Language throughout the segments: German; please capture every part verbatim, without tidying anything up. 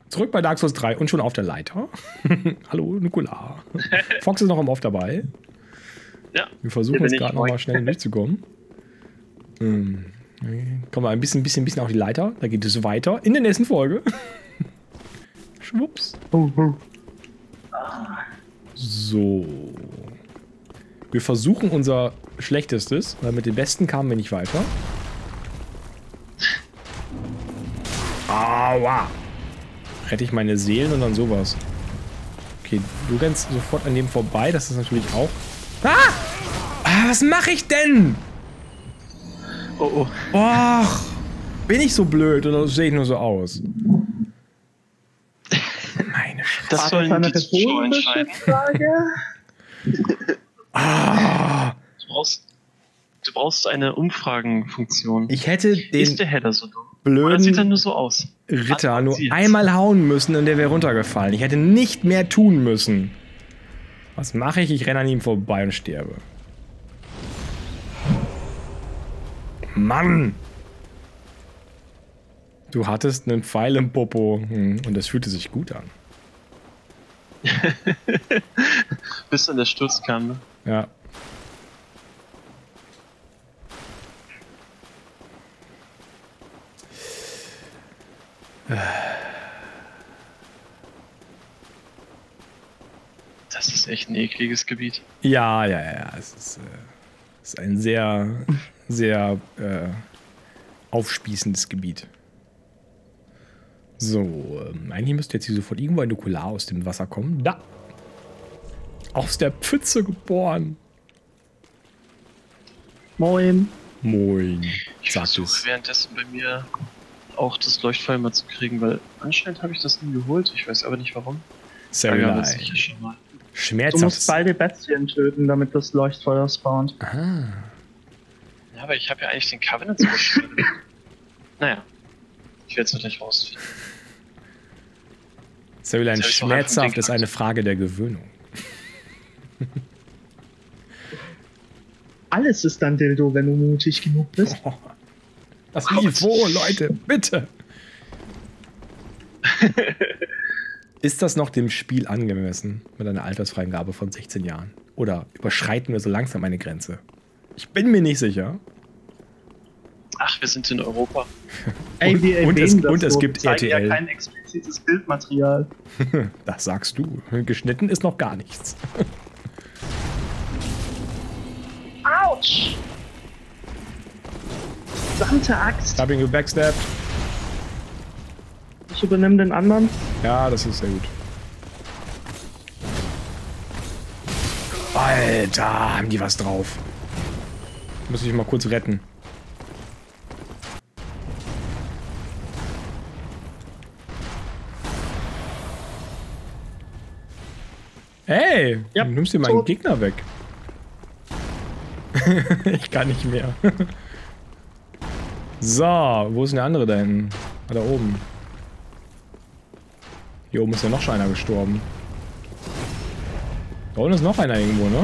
Zurück bei Dark Souls drei und schon auf der Leiter. Hallo, Nikola. Fox ist noch am Off dabei. Ja. Wir versuchen jetzt gerade nochmal schnell durchzukommen. Ähm, kommen wir ein bisschen, bisschen, bisschen auf die Leiter. Da geht es weiter in der nächsten Folge. Schwupps. So. Wir versuchen unser Schlechtestes, weil mit dem Besten kamen wir nicht weiter. Aua. Rette ich meine Seelen und dann sowas. Okay, du rennst sofort an dem vorbei. Das ist natürlich auch... Ah! Ah, was mache ich denn? Oh, oh. Och, bin ich so blöd oder sehe ich nur so aus? Meine Scheiße. Das sollen die Zuschauer entscheiden. Ah. Du brauchst, du brauchst eine Umfragenfunktion. Ich hätte den Ist der Header so dumm? blöden Oder sieht er nur so aus? Ritter nur Antworten Sie einmal hauen müssen und der wäre runtergefallen. Ich hätte nicht mehr tun müssen. Was mache ich? Ich renne an ihm vorbei und sterbe. Mann! Du hattest einen Pfeil im Popo hm, und das fühlte sich gut an. Bis dann der Sturz kam, ne? Ja. Das ist echt ein ekliges Gebiet. Ja, ja, ja. Es ist, äh, es ist ein sehr, sehr äh, aufspießendes Gebiet. So, ähm, eigentlich müsste jetzt hier sofort irgendwo ein Nukular aus dem Wasser kommen. Da! Aus der Pfütze geboren. Moin. Moin. Ich Sagt versuche es. währenddessen bei mir auch das Leuchtfeuer mal zu kriegen, weil anscheinend habe ich das nie geholt. Ich weiß aber nicht warum. Aber wir haben das sicher schon mal. Du Schmerzhaft. musst beide Bestien töten, damit das Leuchtfeuer spawnt. Ah. Ja, aber ich habe ja eigentlich den Covenant so gespielt. Naja. Ich werde es gleich rausfinden. Savilein, Jetzt hab ich's auch einfach schmerzhaft ist gedacht. eine Frage der Gewöhnung. Alles ist dann Dildo, wenn du mutig genug bist. Oh, das Niveau, Leute, bitte! Ist das noch dem Spiel angemessen mit einer Altersfreigabe von sechzehn Jahren? Oder überschreiten wir so langsam eine Grenze? Ich bin mir nicht sicher. Ach, wir sind in Europa. Ey, wir und, erwähnen es, das und es so. gibt Wir R zeigen T L. ja kein explizites Bildmaterial. Das sagst du. Geschnitten ist noch gar nichts. Autsch! Verdammte Axt. Hab ihn gebackstabbed. Ich übernehme den anderen. Ja, das ist sehr gut. Alter, haben die was drauf. Muss ich mal kurz retten. Hey, Ja, du nimmst dir meinen tot. Gegner weg. Ich kann nicht mehr. So, wo ist denn der andere da hinten? Ah, da oben. Hier oben ist ja noch schon einer gestorben. Da unten ist noch einer irgendwo, ne?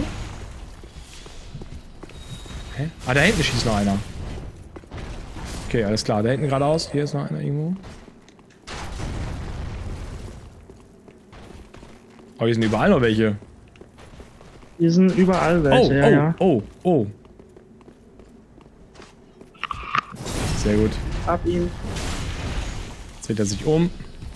Hä? Ah, da hinten schießt noch einer. Okay, alles klar. Da hinten geradeaus. Hier ist noch einer irgendwo. Oh, hier sind überall noch welche. Hier sind überall Oh, welche, ja, oh, ja. oh, oh. Sehr gut. Ab ihm. Jetzt dreht er sich um.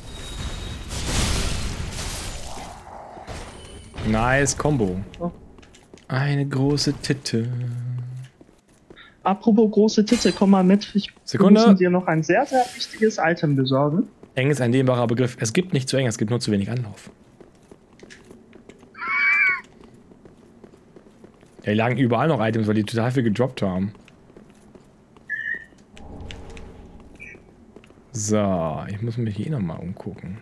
Nice Combo. Oh. Eine große Titte. Apropos große Titte, komm mal mit. Ich Sekunde. Wir müssen dir noch ein sehr, sehr wichtiges Item besorgen. Eng ist ein dehnbarer Begriff. Es gibt nicht zu eng, es gibt nur zu wenig Anlauf. Ja, hier lagen überall noch Items, weil die total viel gedroppt haben. So, ich muss mich hier nochmal umgucken.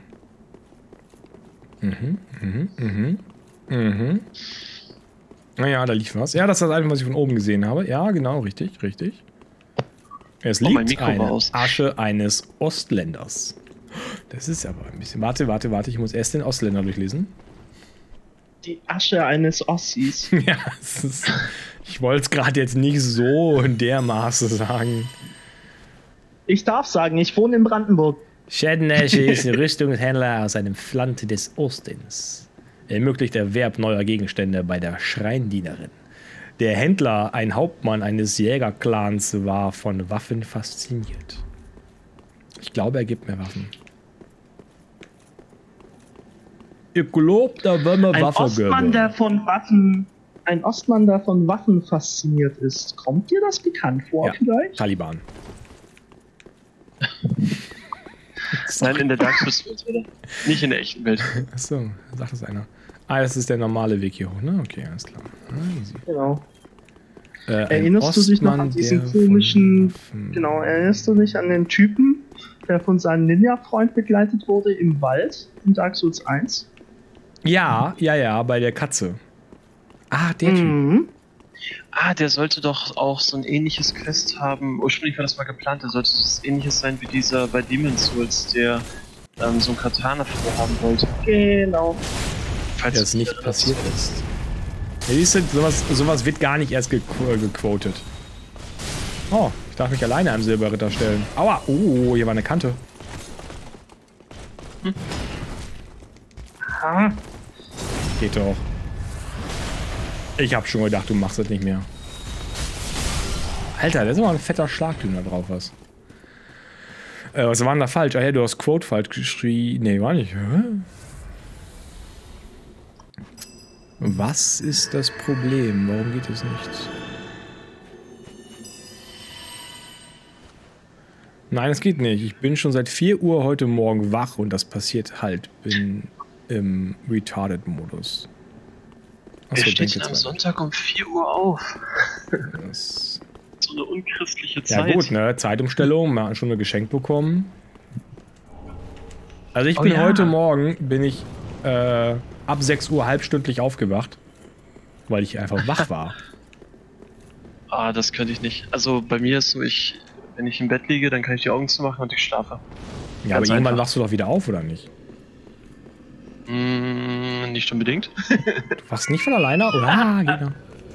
Mhm, mhm, mhm, mhm. Naja, da lief was. Ja, das ist das Item, was ich von oben gesehen habe. Ja, genau, richtig, richtig. Es Oh, mein liegt Mikro war eine aus. Asche eines Ostländers. Das ist aber ein bisschen... Warte, warte, warte, ich muss erst den Ostländer durchlesen. Die Asche eines Ossis. Ja, es ist, ich wollte es gerade jetzt nicht so in der Maße sagen. Ich darf sagen, ich wohne in Brandenburg. Shednesh ist ein Rüstungshändler aus einem Land des Ostens. Er ermöglicht Erwerb neuer Gegenstände bei der Schreindienerin. Der Händler, ein Hauptmann eines Jägerclans, war von Waffen fasziniert. Ich glaube, er gibt mir Waffen. Ich glaube, da werden wir Ein Waffen Ostmann, geben. der von Waffen, ein Ostmann, der von Waffen fasziniert ist. Kommt dir das bekannt vor, Ja. vielleicht? Taliban. Nein, in der Dark Souls-Welt, oder? Nicht in der echten Welt. Achso, sagt das einer. Ah, das ist der normale Weg hier hoch, ne? Okay, alles klar. Ah, easy. Genau. Äh, ein Erinnerst du dich noch an Ostmann, diesen der komischen, von Waffen- genau, erinnerst du dich an den Typen, der von seinem Ninja-Freund begleitet wurde im Wald in Dark Souls eins? Ja, ja, ja, bei der Katze. Ah, der Typ. Mhm. Ah, der sollte doch auch so ein ähnliches Quest haben. Ursprünglich war das mal geplant, der sollte das ähnliches sein wie dieser bei Demon's Souls, der ähm, so ein Katana vor haben wollte. Genau. Falls Der es nicht passiert ist. Ja, siehst du, sowas, sowas wird gar nicht erst gequ gequotet. Oh, ich darf mich alleine einem Silberritter stellen. Aua, oh, hier war eine Kante. Hm. Aha. Geht doch. Ich hab schon gedacht, du machst das nicht mehr. Alter, da ist aber ein fetter Schlagdüner drauf, was. Äh, was war denn da falsch? Ah ja, du hast Quote falsch geschrieben. Nee, war nicht. Hä? Was ist das Problem? Warum geht es nicht? Nein, es geht nicht. Ich bin schon seit vier Uhr heute Morgen wach und das passiert halt. Bin im Retarded-Modus. Wir stehen am Sonntag um vier Uhr auf. Das So eine unchristliche ja Zeit. gut, ne? Zeitumstellung, wir hatten schon eine geschenkt bekommen. Also ich Oh bin ja. heute Morgen, bin ich äh, ab sechs Uhr halbstündlich aufgewacht, weil ich einfach wach war. Ah, das könnte ich nicht. Also bei mir ist so, ich, wenn ich im Bett liege, dann kann ich die Augen zumachen und ich schlafe. Ja, aber Ganz irgendwann einfach. wachst du doch wieder auf, oder nicht? Mm, nicht unbedingt. Du wachst nicht von alleine auf? Ah, genau.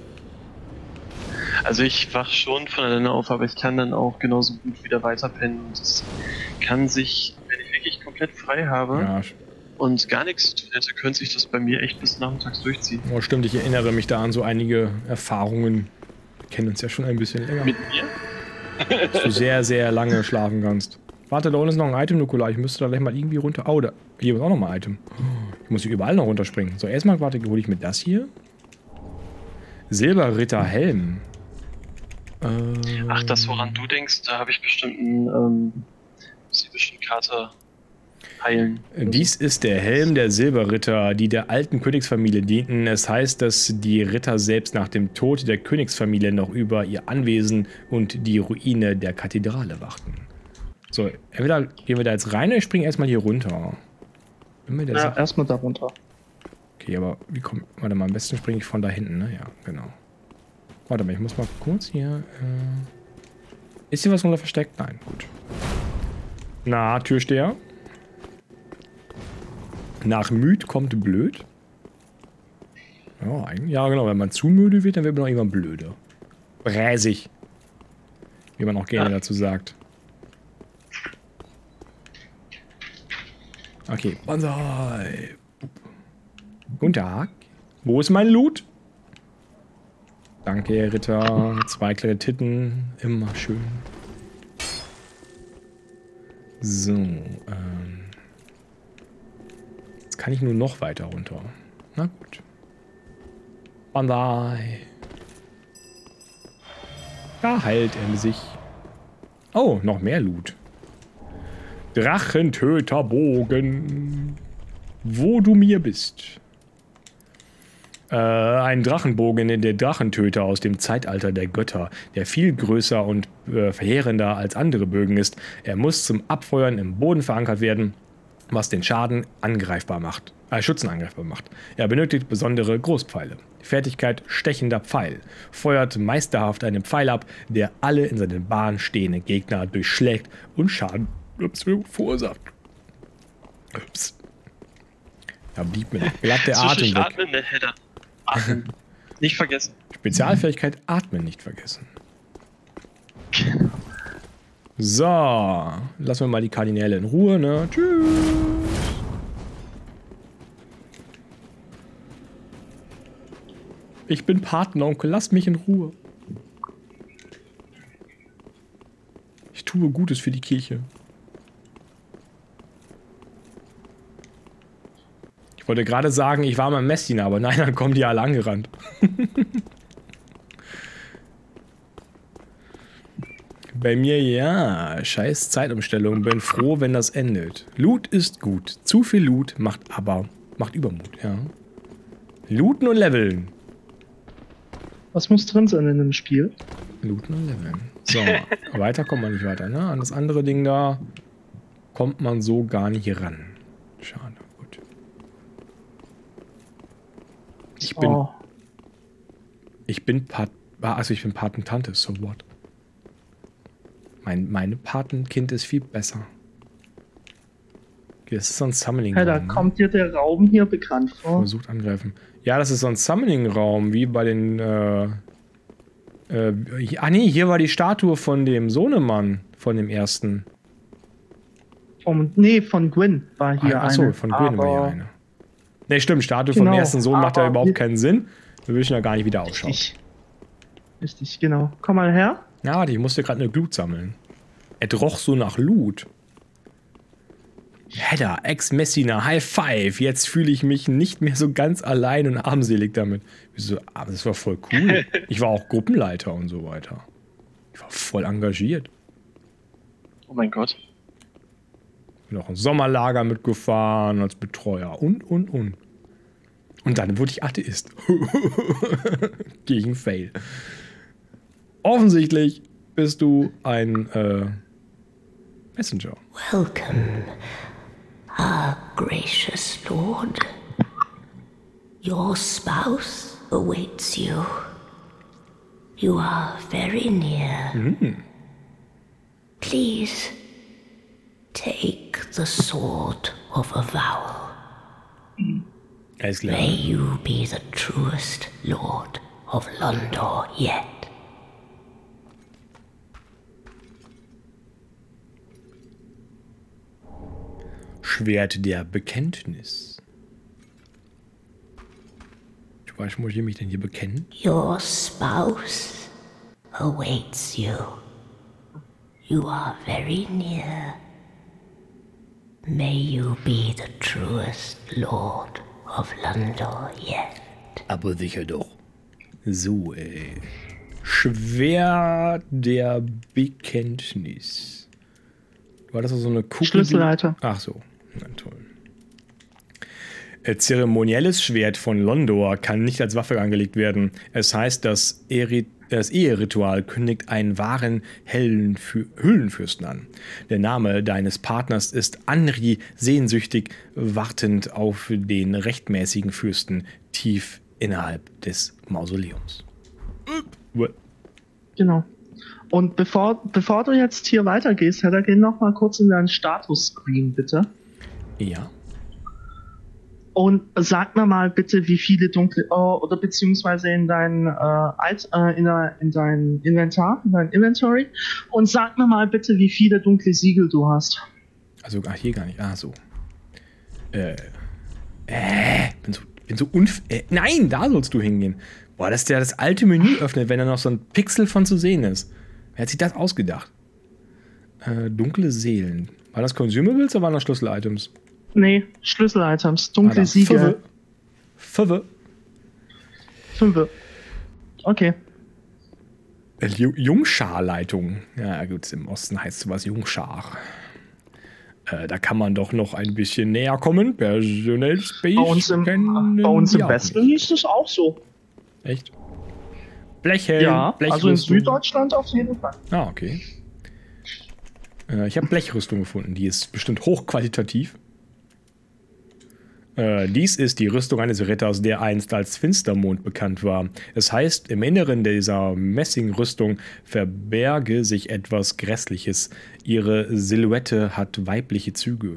Also ich wach schon von alleine auf, aber ich kann dann auch genauso gut wieder weiterpennen. Und es kann sich, wenn ich wirklich komplett frei habe Ja, und gar nichts zu tun hätte, könnte sich das bei mir echt bis nachmittags durchziehen. oh, stimmt, ich erinnere mich da an so einige Erfahrungen. Wir kennen uns ja schon ein bisschen länger. Mit mir? Dass du sehr, sehr lange schlafen kannst. Warte, da unten ist noch ein Item, Nukular. Ich müsste da gleich mal irgendwie runter. Oh, da, hier ist auch noch mal ein Item. Ich muss hier überall noch runterspringen. So, erstmal, warte, hole ich mir das hier. Silberritter Helm. Äh, Ach, das, woran du denkst, da habe ich bestimmt einen, ähm, muss ich bestimmt Karte heilen. Dies ist der Helm der Silberritter, die der alten Königsfamilie dienten. Es heißt, dass die Ritter selbst nach dem Tod der Königsfamilie noch über ihr Anwesen und die Ruine der Kathedrale wachten. So, entweder gehen wir da jetzt rein oder ich springe erstmal hier runter. Bin mir der Ja, Sache- erstmal da runter. Okay, aber wie kommt. Warte mal, am besten springe ich von da hinten, ne? Ja, genau. Warte mal, ich muss mal kurz hier. Äh ist hier was runter versteckt? Nein, gut. Na, Türsteher. Nach müd kommt blöd. Ja, eigentlich, ja, genau. Wenn man zu müde wird, dann wird man auch irgendwann blöde. Bräsig. Wie man auch gerne Ja. dazu sagt. Okay, Banzai. Guten Tag. Wo ist mein Loot? Danke, Herr Ritter. Zwei kleine Titten. Immer schön. So, ähm. Jetzt kann ich nur noch weiter runter. Na gut. Banzai. Da heilt er sich. Oh, noch mehr Loot. Drachentöterbogen. Wo du mir bist. Äh, ein Drachenbogen, der Drachentöter aus dem Zeitalter der Götter, der viel größer und äh, verheerender als andere Bögen ist. Er muss zum Abfeuern im Boden verankert werden, was den Schaden angreifbar macht, äh, Schützen angreifbar macht. Er benötigt besondere Großpfeile. Fertigkeit stechender Pfeil. Feuert meisterhaft einen Pfeil ab, der alle in seinen Bahn stehende Gegner durchschlägt und Schaden ups, verursacht. Ups. Da blieb mir glatt der Atem Zwischendurch weg. atmen, ne, Header. Atmen. Nicht vergessen. Spezialfähigkeit Atmen nicht vergessen. So, lassen wir mal die Kardinäle in Ruhe, ne? Tschüss. Ich bin Patenonkel, lass mich in Ruhe. Ich tue Gutes für die Kirche. Ich wollte gerade sagen, ich war mal Messdiener, aber nein, dann kommen die alle angerannt. Bei mir ja, scheiß Zeitumstellung, bin froh, wenn das endet. Loot ist gut, zu viel Loot macht aber, macht Übermut, ja. Looten und leveln. Was muss drin sein in dem Spiel? Looten und leveln. So, weiter kommt man nicht weiter, ne? An das andere Ding da kommt man so gar nicht ran. Schade, gut. Ich bin, Oh. ich bin Pat, also ich bin Patentante, so what? Mein, meine Patenkind ist viel besser. Okay, das ist so ein Summoning. Hey, da Raum, ne? kommt dir der Raum hier bekannt vor. Versucht angreifen. Ja, das ist so ein Summoning-Raum, wie bei den, äh, äh, ah nee, hier war die Statue von dem Sohnemann, von dem ersten. Vom, nee, von Gwyn war hier Ah, achso, eine. von Gwyn war hier aber eine. Ne, stimmt, Statue Genau, vom ersten Sohn macht ja aber überhaupt wir- keinen Sinn. Wir wissen ja gar nicht, wie der ausschaut. Richtig. Richtig, genau. Komm mal her. Ja, warte, ich musste gerade eine Glut sammeln. Es roch so nach Loot. Hedda, Ex-Messina, High Five. Jetzt fühle ich mich nicht mehr so ganz allein und armselig damit. Wieso? Aber das war voll cool. Ich war auch Gruppenleiter und so weiter. Ich war voll engagiert. Oh mein Gott. Bin auch im Sommerlager mitgefahren als Betreuer und, und, und. Und dann wurde ich Atheist. Gegen Fail. Offensichtlich bist du ein äh, Messenger. Welcome, our gracious lord. Your spouse awaits you. You are very near. Please take the sword of avowal. Alles klar. May you be the truest lord of Londor yet. Schwert der Bekenntnis. Ich weiß, muss ich mich denn hier bekennen? Your spouse awaits you. You are very near. May you be the truest lord of Londor yet. Aber sicher doch. So, ey. Schwert der Bekenntnis. War das so eine Kugel? Schlüsselleiter. Ach so, na toll. Äh, Zeremonielles Schwert von Londor kann nicht als Waffe angelegt werden. Es heißt, das, Eri das Eheritual kündigt einen wahren hellen Fü Hüllenfürsten an. Der Name deines Partners ist Anri, sehnsüchtig wartend auf den rechtmäßigen Fürsten tief innerhalb des Mausoleums. Äh, Genau. Und bevor, bevor du jetzt hier weitergehst, Hedda, geh noch mal kurz in deinen Status-Screen, bitte. Ja. Und sag mir mal bitte, wie viele dunkle, oh, oder beziehungsweise in dein, äh, Alt, äh, in, dein, in dein Inventar, in dein Inventory. Und sag mir mal bitte, wie viele dunkle Siegel du hast. Also, ach, hier gar nicht. Ah, so. Äh. Äh. Bin so, bin so unf... Äh, nein, da sollst du hingehen. Boah, dass der das alte Menü öffnet, wenn da noch so ein Pixel von zu sehen ist. Wer hat sich das ausgedacht? Äh, dunkle Seelen. War das Consumables oder waren das Schlüssel-Items? Nee, Schlüssel-Items, dunkle Ah, da. Siegel. Fünfe. Fünfe. Okay. Äh, Ju- Jungschar-Leitung. Ja, gut, im Osten heißt sowas Jungschar. Äh, da kann man doch noch ein bisschen näher kommen. Personal Space. Bei uns im, kennen bei uns im wir auch Westen nicht. ist es auch so. Echt? Blechhelm. Ja, also in Blechrüstung. Süddeutschland auf jeden Fall. Ah, okay. Äh, ich habe Blechrüstung gefunden. Die ist bestimmt hochqualitativ. Äh, dies ist die Rüstung eines Ritters, der einst als Finstermond bekannt war. Es heißt, im Inneren dieser Messingrüstung verberge sich etwas Grässliches. Ihre Silhouette hat weibliche Züge.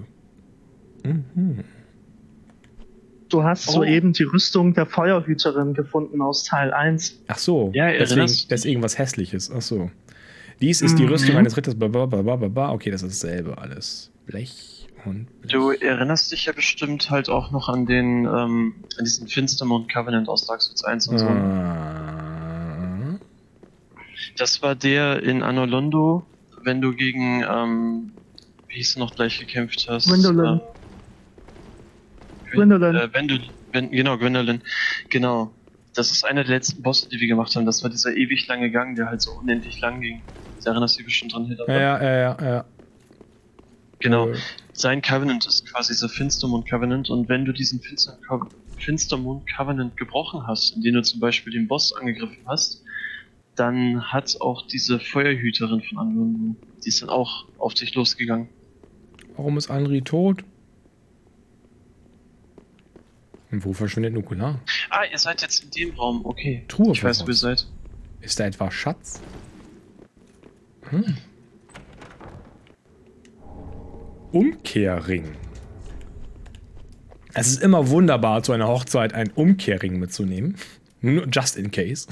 Du hast Oh. soeben die Rüstung der Feuerhüterin gefunden aus Teil eins. Ach so, Ja, deswegen, erinnerst du dich? deswegen was Hässliches. Ach so. Dies ist die Mhm. Rüstung eines Ritters. Blablabla. Okay, das ist dasselbe alles. Blech und Blech. Du erinnerst dich ja bestimmt halt auch noch an den, ähm, an diesen Finstermond Covenant aus Dark Souls eins und so. Ah. Das war der in Anor Londo, wenn du gegen, ähm, wie hieß du noch gleich gekämpft hast? Gwendolyn. Äh, Gwendolyn. Äh, wenn du, wenn, genau, Gwendolyn. Genau. Das ist einer der letzten Bosse, die wir gemacht haben. Das war dieser ewig lange Gang, der halt so unendlich lang ging. Da erinnerst du dich bestimmt dran, Hilda? Ja, ja, ja, ja, ja. Genau. Äh, Sein Covenant ist quasi dieser Finstermond Covenant, und wenn du diesen Finster Finstermond Covenant gebrochen hast, indem du zum Beispiel den Boss angegriffen hast, dann hat auch diese Feuerhüterin von Anwendung, die ist dann auch auf dich losgegangen. Warum ist Andri tot? Und wo verschwindet Nukular? Ah, ihr seid jetzt in dem Raum, okay. Truhe Ich weiß, wo ihr voraus. seid. Ist da etwa Schatz? Hm. Umkehrring. Es ist immer wunderbar, zu einer Hochzeit einen Umkehrring mitzunehmen. Nur just in case.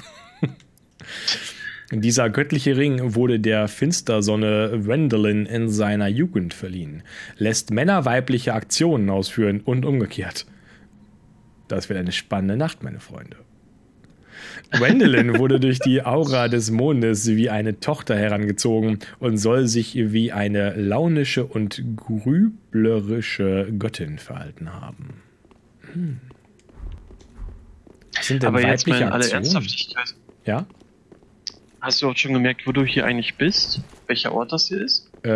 Dieser göttliche Ring wurde der Finstersonne Gwendolyn in seiner Jugend verliehen. Lässt Männer weibliche Aktionen ausführen und umgekehrt. Das wird eine spannende Nacht, meine Freunde. Gwendolyn wurde durch die Aura des Mondes wie eine Tochter herangezogen und soll sich wie eine launische und grüblerische Göttin verhalten haben. Hm. Was sind denn Aber jetzt mal weibliche in aller Aktionen? Ernsthaftigkeit. Ja? Hast du auch schon gemerkt, wo du hier eigentlich bist? Welcher Ort das hier ist? Äh,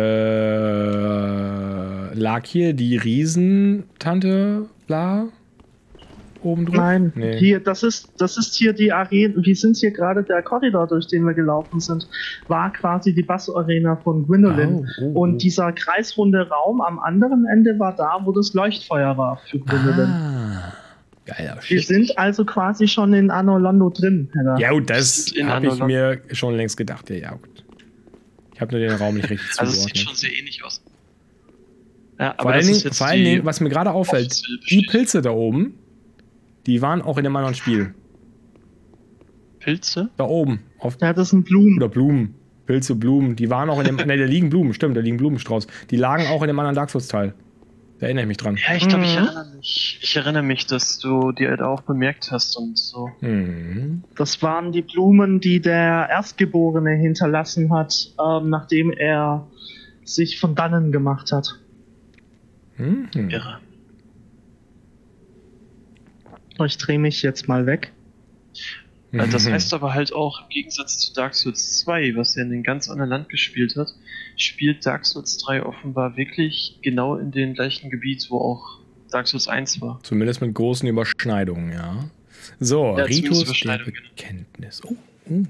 lag hier die Riesentante bla oben drüber? Nein, Nee. hier, das ist, das ist hier die Arena. Wir sind hier gerade der Korridor, durch den wir gelaufen sind, war quasi die Basso-Arena von Gwendolyn. Oh, oh, Und oh. dieser kreisrunde Raum am anderen Ende war da, wo das Leuchtfeuer war für Gwendolyn. Ah, geiler Wir Shit. sind also quasi schon in Anor Londo drin, Hedda. Ja gut, das sind in habe ich Anor- mir schon längst gedacht. Ja, ja gut. Ich habe nur den Raum nicht richtig Also es sieht zugeordnet. schon sehr ähnlich aus. Ja, Vor allen das Dingen, ist jetzt vor allen die Dingen, was mir gerade auffällt, offizielle die Bestätigung. Pilze da oben, die waren auch in dem anderen Spiel. Pilze? Da oben. Auf, Ja, das sind Blumen. oder Blumen. Pilze, Blumen. Die waren auch in dem. Ne, da liegen Blumen, stimmt, da liegen Blumenstrauß. Die lagen auch in dem anderen Dark Souls-Teil. Da erinnere ich mich dran. Ja, ich glaube, ich Mhm. erinnere mich. Ich erinnere mich, dass du die halt auch bemerkt hast und so. Mhm. Das waren die Blumen, die der Erstgeborene hinterlassen hat, ähm, nachdem er sich von dannen gemacht hat. Mhm. Irre. Ich drehe mich jetzt mal weg. Äh, Das Mhm. heißt aber halt auch, im Gegensatz zu Dark Souls zwei, was ja in einem ganz anderen Land gespielt hat, spielt Dark Souls drei offenbar wirklich genau in dem gleichen Gebiet, wo auch Dark Souls eins war. Zumindest mit großen Überschneidungen, ja. So, Ja, zumindest Ritus der Überschneidungen, genau. Bekenntnis. Oh, oh.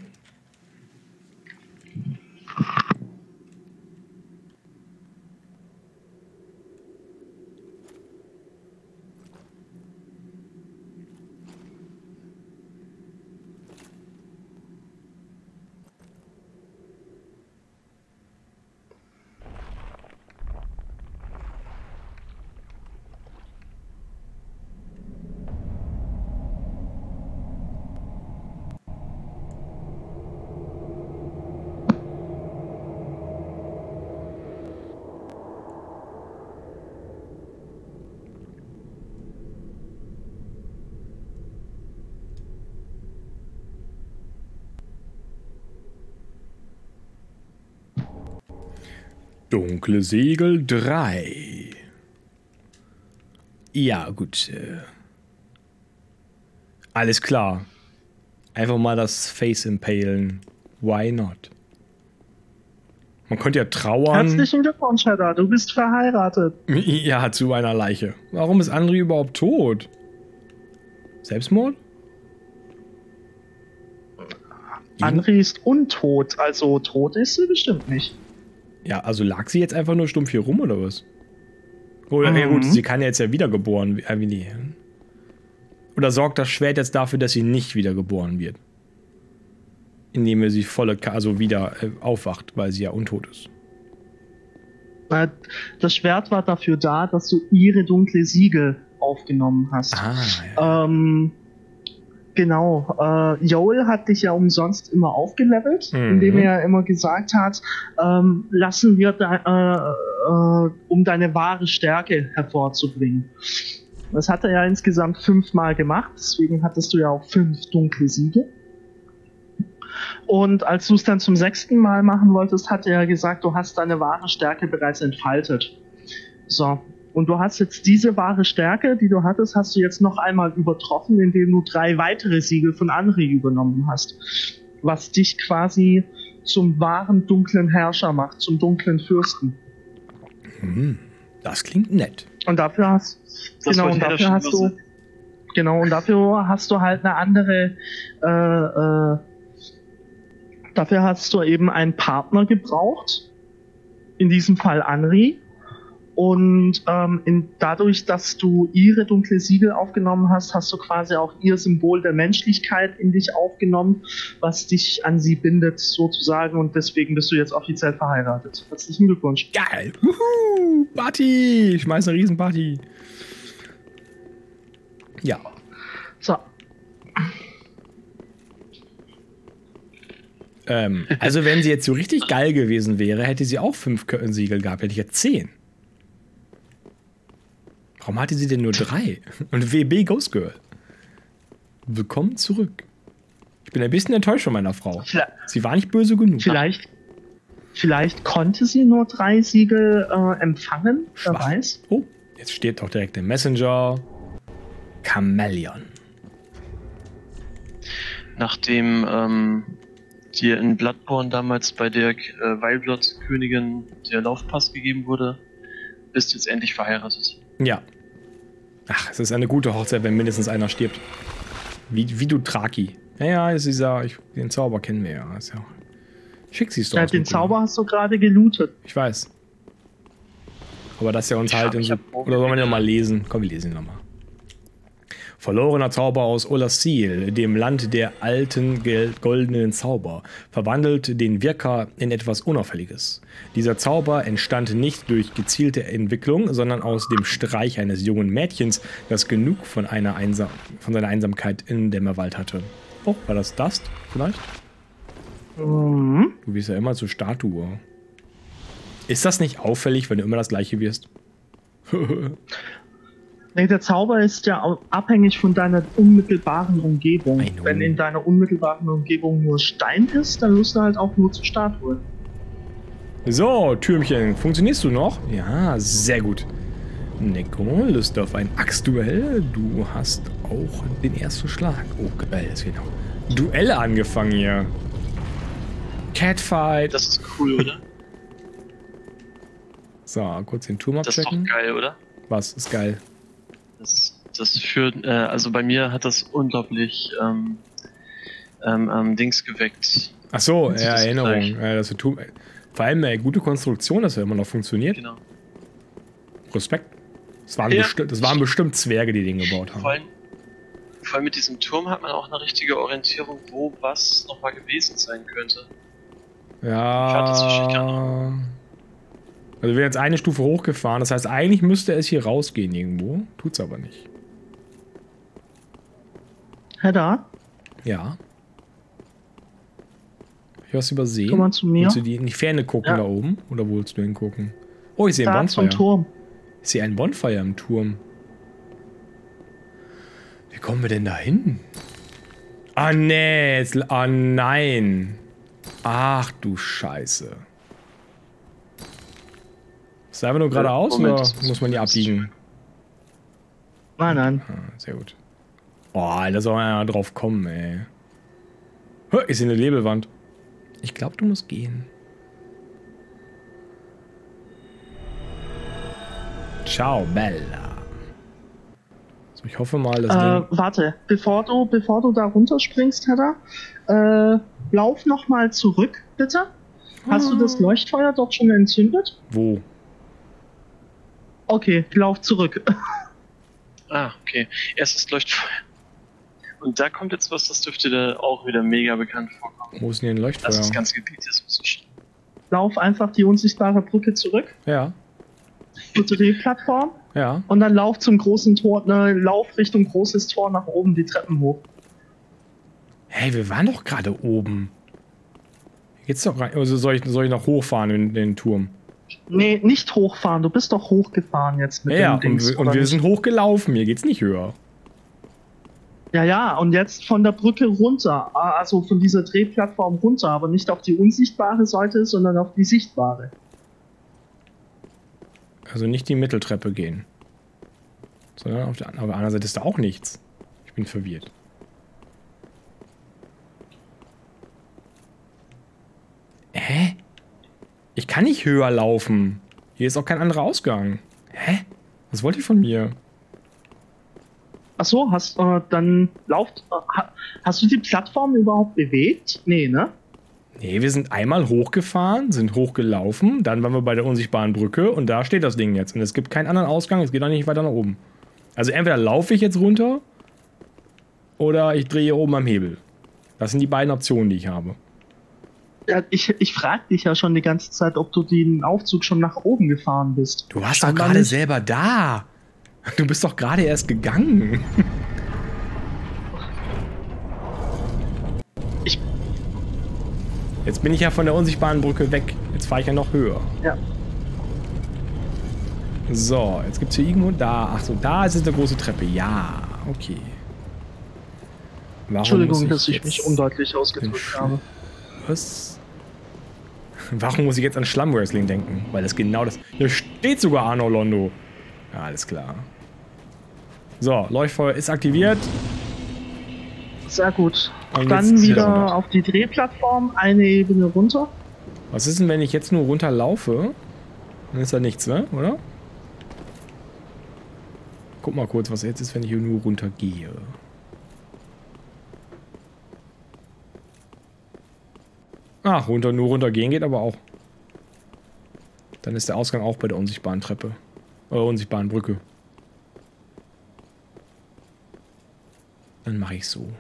Dunkle Segel drei. Ja, gut. Äh. Alles klar. Einfach mal das Face impalen. Why not? Man könnte ja trauern. Herzlichen Glückwunsch, Hedda, du bist verheiratet. Ja, zu einer Leiche. Warum ist Andri überhaupt tot? Selbstmord? Andri ist untot, also tot ist sie bestimmt nicht. Ja, also lag sie jetzt einfach nur stumpf hier rum oder was? Oder, ja Mhm. gut, sie kann jetzt ja wiedergeboren äh, wie die. Oder sorgt das Schwert jetzt dafür, dass sie nicht wiedergeboren wird? Indem er sie volle, Ka also wieder äh, aufwacht, weil sie ja untot ist. Äh, Das Schwert war dafür da, dass du ihre dunkle Siegel aufgenommen hast. Ah, ja. Ähm, Genau. Äh, Joel hat dich ja umsonst immer aufgelevelt, Mhm. indem er immer gesagt hat, ähm, lassen wir, de äh, äh, um deine wahre Stärke hervorzubringen. Das hat er ja insgesamt fünfmal gemacht, deswegen hattest du ja auch fünf dunkle Siege. Und als du es dann zum sechsten Mal machen wolltest, hat er gesagt, du hast deine wahre Stärke bereits entfaltet. So. Und du hast jetzt diese wahre Stärke, die du hattest, hast du jetzt noch einmal übertroffen, indem du drei weitere Siegel von Anri übernommen hast. Was dich quasi zum wahren dunklen Herrscher macht, zum dunklen Fürsten. Hm, das klingt nett. Und dafür hast, Das genau, wollte und Hedda dafür schon hast du, wissen. genau, und dafür hast du halt eine andere, äh, äh, dafür hast du eben einen Partner gebraucht. In diesem Fall Anri. Und ähm, in, dadurch, dass du ihre dunkle Siegel aufgenommen hast, hast du quasi auch ihr Symbol der Menschlichkeit in dich aufgenommen, was dich an sie bindet sozusagen. Und deswegen bist du jetzt offiziell verheiratet. Herzlichen Glückwunsch. Geil. Wuhu, Party. Ich schmeiß eine Riesenparty. Ja. So, Ähm, also wenn sie jetzt so richtig geil gewesen wäre, hätte sie auch fünf Kö- Siegel gehabt. Hätte ich jetzt zehn. Warum hatte sie denn nur drei? Und W B Ghost Girl. Willkommen zurück. Ich bin ein bisschen enttäuscht von meiner Frau. Vielleicht- Sie war nicht böse genug. vielleicht, vielleicht konnte sie nur drei Siegel äh, empfangen, wer Schwach. weiß. Oh, jetzt steht doch direkt im Messenger. Chameleon. Nachdem ähm, dir in Bloodborne damals bei der äh, Wildblood-Königin der Laufpass gegeben wurde, bist du jetzt endlich verheiratet. Ja. Ach, es ist eine gute Hochzeit, wenn mindestens einer stirbt. Wie, wie du Traki. Naja, ist dieser, ich, den Zauber kennen wir ja. Ist ja schick siehst du Ja, aus den mit dem. Zauber hast du gerade gelootet. Ich weiß. Aber dass er uns Ich halt hab- in ich so. hab Oder sollen wir den nochmal lesen? Komm, wir lesen ihn nochmal. Verlorener Zauber aus Olassil, dem Land der alten gel- goldenen Zauber, verwandelt den Wirker in etwas Unauffälliges. Dieser Zauber entstand nicht durch gezielte Entwicklung, sondern aus dem Streich eines jungen Mädchens, das genug von, einer Einsam von seiner Einsamkeit in Dämmerwald hatte. Oh, war das Dust vielleicht? Mhm. Du wirst ja immer zur Statue. Ist das nicht auffällig, wenn du immer das Gleiche wirst? Nee, der Zauber ist ja au- abhängig von deiner unmittelbaren Umgebung. I know. Wenn in deiner unmittelbaren Umgebung nur Stein ist, dann wirst du halt auch nur zur Statue. So, Türmchen, funktionierst du noch? Ja, sehr gut. Neko, Lust auf ein Axtduell? Du hast auch den ersten Schlag. Oh, geil, es wird noch Duelle angefangen hier. Catfight. Das ist cool, oder? So, kurz den Turm Das ist doch abchecken. geil, oder? Was ist geil? Das, das führt, äh, also bei mir hat das unglaublich ähm, ähm, ähm, Dings geweckt. Ach so, Kannst du ja, das Erinnerung. gleich? Ja, das wird Turm. Vor allem eine gute Konstruktion, dass er immer noch funktioniert. Genau. Respekt. Das waren, Ja. besti das waren bestimmt Zwerge, die den gebaut haben. Vor allem, vor allem mit diesem Turm hat man auch eine richtige Orientierung, wo was nochmal gewesen sein könnte. fand das so Ja. Also wir sind jetzt eine Stufe hochgefahren. Das heißt, eigentlich müsste es hier rausgehen irgendwo. Tut's aber nicht. Hedda, Ja. Hab ich was übersehen? komm mal zu mir. Willst du die in die Ferne gucken Ja. da oben? Oder wo willst du hingucken? Oh, ich sehe einen Da zum Bonfire. Turm. Ich sehe einen Bonfire im Turm. Wie kommen wir denn da hin? Ah, nee. Jetzt, ah, nein. Ach, du Scheiße. Ist einfach nur geradeaus Moment, oder das muss- muss man die abbiegen? Nein, nein. Ah, sehr gut. Boah, da soll man ja drauf kommen, ey. Hör, ich sehe eine Lebelwand. Ich glaube, du musst gehen. Ciao, Bella. So, ich hoffe mal, das Äh, Ding... warte, bevor du, bevor du da runterspringst, Hedda, äh, lauf nochmal zurück, bitte. Hast du das Leuchtfeuer dort schon entzündet? Wo? Okay, lauf zurück. Ah, okay. Erstes Leuchtfeuer. Und da kommt jetzt was, das dürfte dir auch wieder mega bekannt vorkommen. Wo ist denn hier ein Also Leuchtfeuer? das ganze Gebiet ist so schön. Lauf einfach die unsichtbare Brücke zurück, Ja, zur Drehplattform ja. und dann lauf zum großen Tor, ne, lauf Richtung großes Tor nach oben die Treppen hoch. Hey, wir waren doch gerade oben. Geht's doch rein. Also soll ich, soll ich noch hochfahren in den Turm? Nee, nicht hochfahren. Du bist doch hochgefahren jetzt mit Ja, dem Dings. und, wir- und oder wir nicht? sind hochgelaufen. Hier geht's nicht höher. Ja, ja, und jetzt von der Brücke runter. Ah, Also von dieser Drehplattform runter, aber nicht auf die unsichtbare Seite, sondern auf die sichtbare. Also nicht die Mitteltreppe gehen. Sondern auf der, auf der anderen Seite ist da auch nichts. Ich bin verwirrt. Hä? Ich kann nicht höher laufen. Hier ist auch kein anderer Ausgang. Hä? Was wollt ihr von mir? Ach so, hast äh, dann lauft. Äh, ha- hast du die Plattform überhaupt bewegt? Nee, ne? Nee, wir sind einmal hochgefahren, sind hochgelaufen, dann waren wir bei der unsichtbaren Brücke und da steht das Ding jetzt. Und es gibt keinen anderen Ausgang, es geht auch nicht weiter nach oben. Also entweder laufe ich jetzt runter oder ich drehe hier oben am Hebel. Das sind die beiden Optionen, die ich habe. Ja, ich ich frage dich ja schon die ganze Zeit, ob du den Aufzug schon nach oben gefahren bist. Du warst doch Scheinbar gerade nicht. selber da. Du bist doch gerade erst gegangen. Ich, Jetzt bin ich ja von der unsichtbaren Brücke weg. Jetzt fahre ich ja noch höher. ja. So, jetzt gibt es hier irgendwo da. Ach so, da ist es eine große Treppe. Ja, okay. Warum Entschuldigung, muss dass ich jetzt mich undeutlich den ausgedrückt Sch- habe. Was? Warum muss ich jetzt an Schlammwrestling denken? Weil das genau das... Hier steht sogar Arno Londo. Ja, alles klar. So, Leuchtfeuer ist aktiviert. Sehr gut. Und Dann jetzt- wieder Ja. auf die Drehplattform, eine Ebene runter. Was ist denn, wenn ich jetzt nur runterlaufe? Dann ist da nichts, ne? Oder? Guck mal kurz, was jetzt ist, wenn ich hier nur runtergehe. Ach, runter, nur runtergehen geht aber auch. Dann ist der Ausgang auch bei der unsichtbaren Treppe. Oder unsichtbaren Brücke. Dann mache ich so.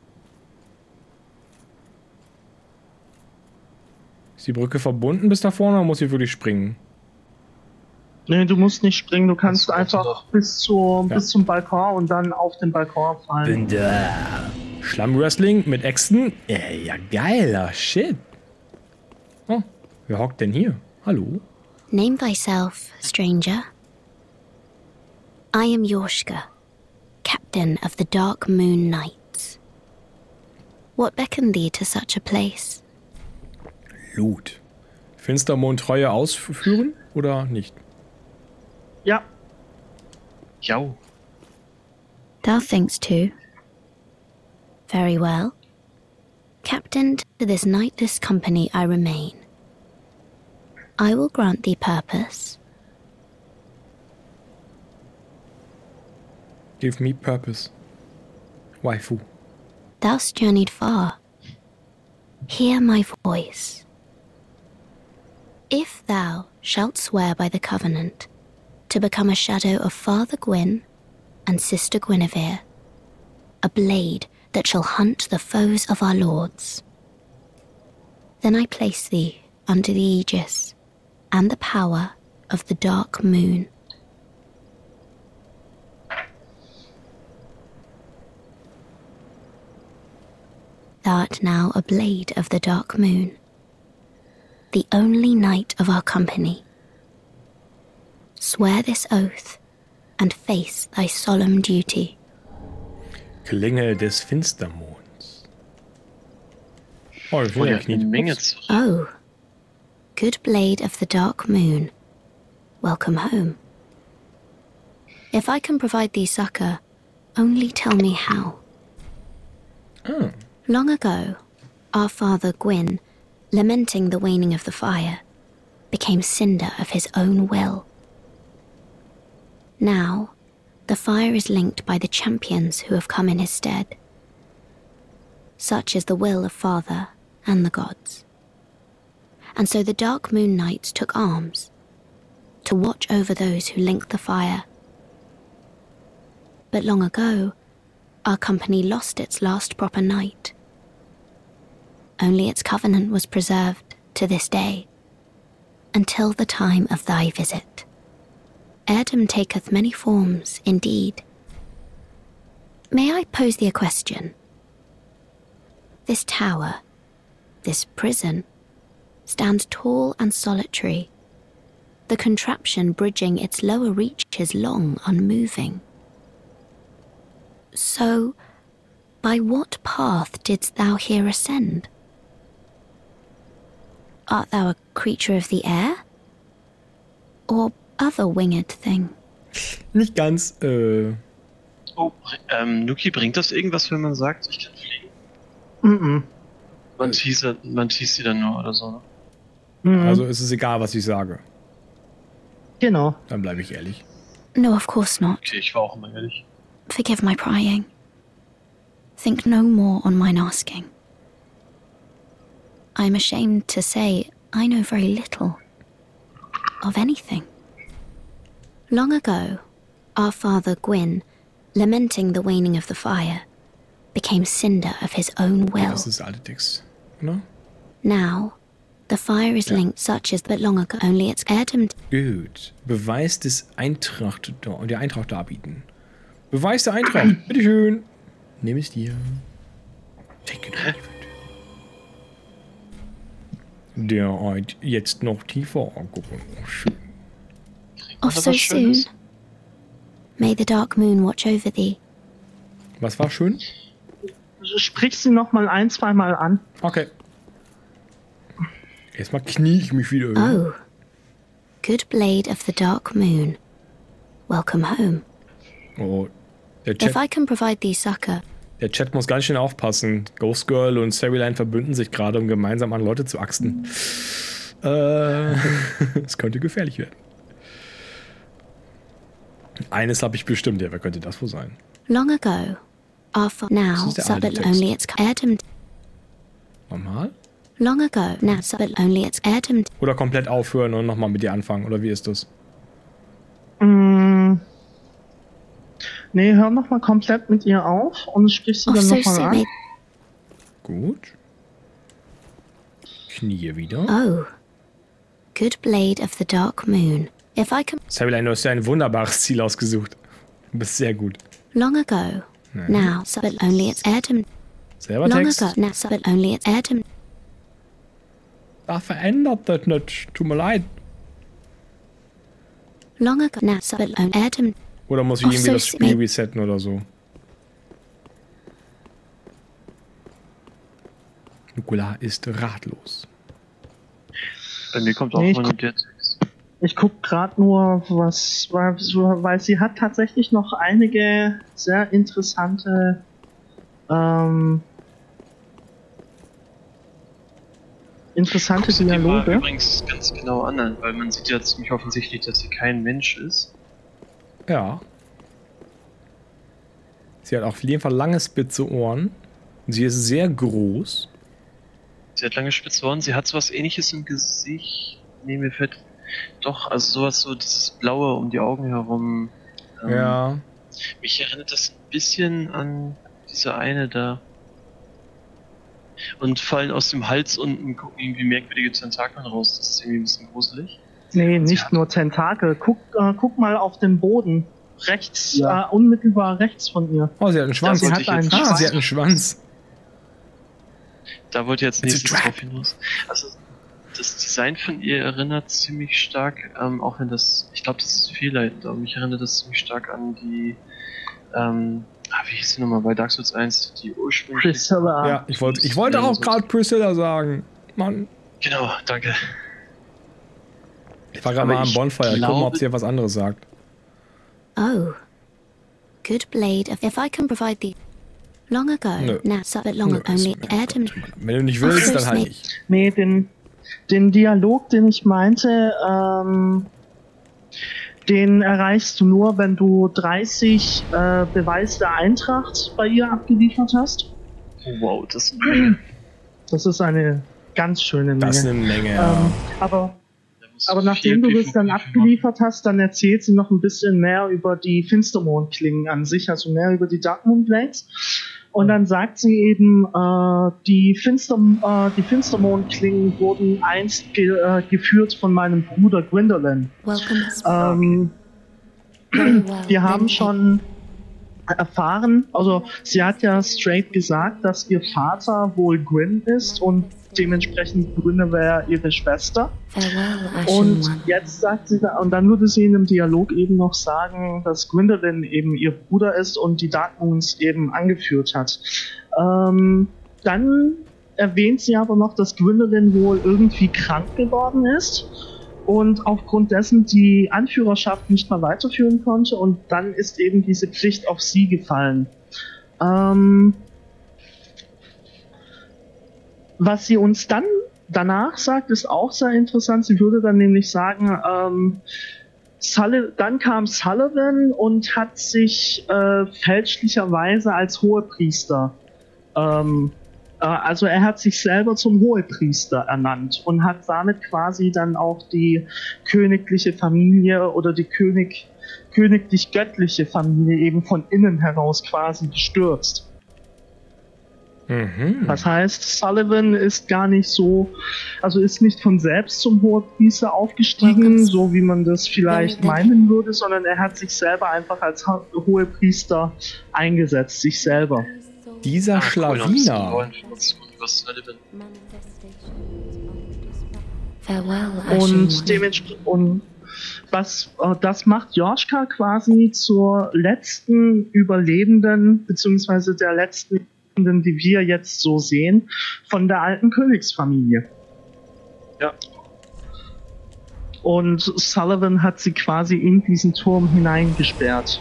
Ist die Brücke verbunden bis da vorne oder muss ich wirklich springen? Nee, du musst nicht springen, du kannst Das kommt einfach doch. bis, zur, Ja. bis zum Balkon und dann auf den Balkon fallen. Bin da. Schlammwrestling mit Äxten? Äh, ja, geiler Shit. Oh, wer hockt denn hier? Hallo? Name thyself, stranger. I am Yorshka, captain of the Dark Moon Knights. What beckoned thee to such a place? Loot. Finstermond-Treue ausführen oder nicht? Ja, Ja. Thou thinkst to. Very well. Captain to this knightless company I remain. I will grant thee purpose. Give me purpose. Waifu. Thou'st journeyed far. Hear my voice. If thou shalt swear by the covenant to become a shadow of Father Gwyn and Sister Guinevere, a blade that shall hunt the foes of our lords, then I place thee under the aegis and the power of the Dark Moon. Thou art now a blade of the Dark Moon, the only knight of our company. Swear this oath and face thy solemn duty. Klinge des Finstermonds. Oh, ich Oh, will der ja hat eine Knie. Menge Ups. zu. Oh, good blade of the Dark Moon, welcome home. If I can provide thee succor, only tell me how. Ah, Long ago, our father Gwyn, lamenting the waning of the fire, became cinder of his own will. Now, the fire is linked by the champions who have come in his stead. Such is the will of Father and the gods. And so the Dark Moon Knights took arms to watch over those who link the fire. But long ago, our company lost its last proper knight. Only its covenant was preserved to this day, until the time of thy visit. Heirdom taketh many forms, indeed. May I pose thee a question? This tower, this prison, stands tall and solitary, the contraption bridging its lower reaches long unmoving. So, by what path didst thou here ascend? Art thou a creature of the air? Or other winged thing? Nicht ganz, äh... Oh, ähm, Nuki, bringt das irgendwas, wenn man sagt, ich kann fliegen? Mhm. Man teasert, man teast sie dann nur oder so, ne? Mhm. Also es ist egal, was ich sage. Genau. Dann bleibe ich ehrlich. No, of course not. Okay, ich war auch immer ehrlich. Forgive my prying. Think no more on mine asking. I am ashamed to say I know very little of anything. Long ago, our father Gwyn, lamenting the waning of the fire, became cinder of his own will. Das ist der alte Text, oder? Now, the fire is Ja. linked such as but long ago only its heirdom. Gut. Beweis des Eintracht der Eintracht darbieten. Beweis der Eintracht. Bitteschön. Nimm es dir. Take it or leave it. Der Eid jetzt noch tiefer angucken. Oh, schön. Of Was so was soon. Schönes? May the dark moon watch over thee. Was war schön? Sprich sie noch mal ein, zweimal an. Okay. Erstmal knie ich mich wieder. Oh, good blade of the dark moon, welcome home. Oh, der If Chat, I can provide thee succor, der Chat muss ganz schön aufpassen. Ghost Girl und Saryline verbünden sich gerade, um gemeinsam an Leute zu axten. Äh, es könnte gefährlich werden. Eines habe ich bestimmt, ja, wer könnte das wohl sein? long ago, our fa- now ist der alte subtle Text. only its heirdom. Normal? Long ago, now subtle only its heirdom. Oder komplett aufhören und nochmal mit dir anfangen, oder wie ist das? Mm. Nee, hör noch mal komplett mit ihr auf und sprich sie Of dann so noch mal soon an. may. Gut. Knie wieder. Oh, good blade of the dark moon. If I can. Saryline, du hast ja ein wunderbares Ziel ausgesucht. Du bist sehr gut. Long ago, now subtle only its heirdom. Selber Long Text. ago, now subtle only its heirdom. Da verändert das nicht. Tut mir leid. Long ago, now subtle only heirdom. Oder muss ich Ach irgendwie so, das ich- Spiel resetten oder so? Nukula ist ratlos. Bei mir kommt auch Nee, ich immer nur guck- der Text. Ich guck gerade nur, was, weil, so- weil sie hat tatsächlich noch einige sehr interessante ähm, interessante Guck sie dir mal Dialoge. übrigens ganz genau an, weil man sieht ja ziemlich offensichtlich, dass sie kein Mensch ist. Ja. Sie hat auf jeden Fall lange spitze Ohren. Sie ist sehr groß. Sie hat lange spitze Ohren, sie hat sowas ähnliches im Gesicht. Nee, mir fällt doch, also sowas so, dieses Blaue um die Augen herum. Ähm, Ja. Mich erinnert das ein bisschen an diese eine da. Und fallen aus dem Hals unten, gucken irgendwie merkwürdige Tentakeln raus. Das ist irgendwie ein bisschen gruselig. Nee, nicht Ja. nur Tentakel. Guck, äh, guck mal auf den Boden. Rechts, Ja. äh, unmittelbar rechts von ihr. Oh, sie hat einen Schwanz. sie wollte hat ich einen jetzt- Ah, Schwanz. sie hat einen Schwanz. Da wollte jetzt It's a nächstes trap. drauf hinaus. Also, das Design von ihr erinnert ziemlich stark, ähm, auch wenn das, ich glaube, das ist fehlleitend, aber mich erinnert das ziemlich stark an die, ähm, ah, wie hieß die nochmal bei Dark Souls eins, die ursprüngliche. Priscilla. Ja, ich wollte, ich wollte auch gerade Priscilla sagen. Mann. Genau, danke. Ich war gerade Aber mal am ich Bonfire. Ich guck mal, ob glaube- sie was anderes sagt. Oh, good blade of. If I can provide thee. Long ago, Nö. now subtle long Nö, only ist- heirdom. Wenn du nicht willst, dann halt nicht. Nee, den, den Dialog, den ich meinte, ähm, den erreichst du nur, wenn du dreißig äh, Beweis der Eintracht bei ihr abgeliefert hast. Oh, wow, das ist eine Menge. Das ist eine ganz schöne Menge. Das ist eine Menge, ja. ähm, aber Da musst aber viel nachdem du das PvP dann für machen. abgeliefert hast, dann erzählt sie noch ein bisschen mehr über die Finstermond-Klingen an sich, also mehr über die Darkmoon Blades. Und dann sagt sie eben, äh, die, Finster, äh, die Finstermond-Klingen wurden einst ge äh, geführt von meinem Bruder Gwendolyn. Welcome. Ähm, Very well, wir haben then schon, erfahren, also sie hat ja straight gesagt, dass ihr Vater wohl Gwyn ist und dementsprechend Guinevere ihre Schwester. Farewell, Ashen Und One. jetzt sagt sie, und dann würde sie in dem Dialog eben noch sagen, dass Gwendolyn eben ihr Bruder ist und die Dark Moons eben angeführt hat. Ähm, dann erwähnt sie aber noch, dass Gwendolyn wohl irgendwie krank geworden ist und aufgrund dessen die Anführerschaft nicht mehr weiterführen konnte und dann ist eben diese Pflicht auf sie gefallen. Ähm, was sie uns dann danach sagt, ist auch sehr interessant. Sie würde dann nämlich sagen, ähm, Sulli- dann kam Sullivan und hat sich äh, fälschlicherweise als Hohepriester ähm, Also er hat sich selber zum Hohepriester ernannt und hat damit quasi dann auch die königliche Familie oder die König, königlich-göttliche Familie eben von innen heraus quasi gestürzt. Mhm. Das heißt, Sullivan ist gar nicht so, also ist nicht von selbst zum Hohepriester aufgestiegen, so wie man das vielleicht meinen würde, sondern er hat sich selber einfach als Ho- Hohepriester eingesetzt, sich selber. Dieser Ah, cool, noch ein bisschen Schlawiner. neue Informationen über Sullivan. Farewell, Ashen Und One. dementsprechend, und was, äh, das macht Joschka quasi zur letzten Überlebenden, beziehungsweise der letzten Überlebenden, die wir jetzt so sehen, von der alten Königsfamilie. Ja. Und Sullivan hat sie quasi in diesen Turm hineingesperrt.